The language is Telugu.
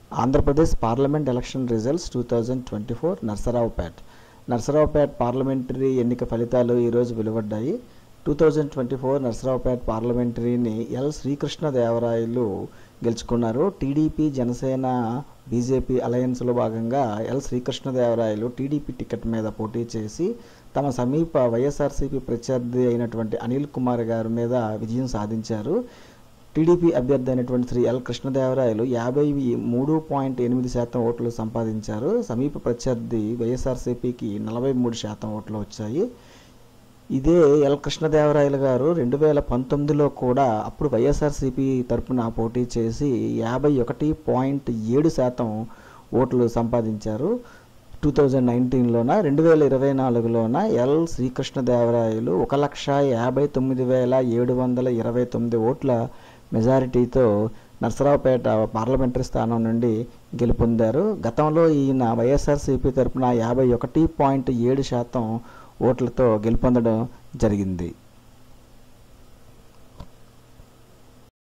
Andhra Pradesh parliament election results 2024 Narasaraopet parliamentary ఎన్నిక ఫలితాలు ఈరోజు వెలువడ్డాయి. 2024 నర్సరావుపేట్ పార్లమెంటరీని ఎల్ శ్రీకృష్ణదేవరాయలు గెలుచుకున్నారు. టీడీపీ, జనసేన, బీజేపీ అలయన్స్లో భాగంగా ఎల్ శ్రీకృష్ణదేవరాయలు టీడీపీ టికెట్ మీద పోటీ చేసి తమ సమీప వైఎస్ఆర్సీపీ ప్రత్యర్థి అయినటువంటి అనిల్ కుమార్ గారి మీద విజయం సాధించారు. టీడీపీ అభ్యర్థి అయినటువంటి శ్రీ ఎల్ కృష్ణదేవరాయలు 53.8% ఓట్లు సంపాదించారు. సమీప ప్రత్యర్థి వైఎస్ఆర్సీపీకి 43% ఓట్లు వచ్చాయి. ఇదే ఎల్ కృష్ణదేవరాయలు గారు 2019లో కూడా అప్పుడు వైఎస్ఆర్సీపీ తరపున పోటీ చేసి 51.7% ఓట్లు సంపాదించారు. 2019లోన 2024లోన ఎల్ శ్రీకృష్ణదేవరాయలు 1,59,729 ఓట్ల మెజారిటీతో నర్సరావుపేట పార్లమెంటరీ స్థానం నుండి గెలుపొందారు. గతంలో ఈయన వైఎస్ఆర్సీపీ తరపున 51.7% ఓట్లతో గెలుపొందడం జరిగింది.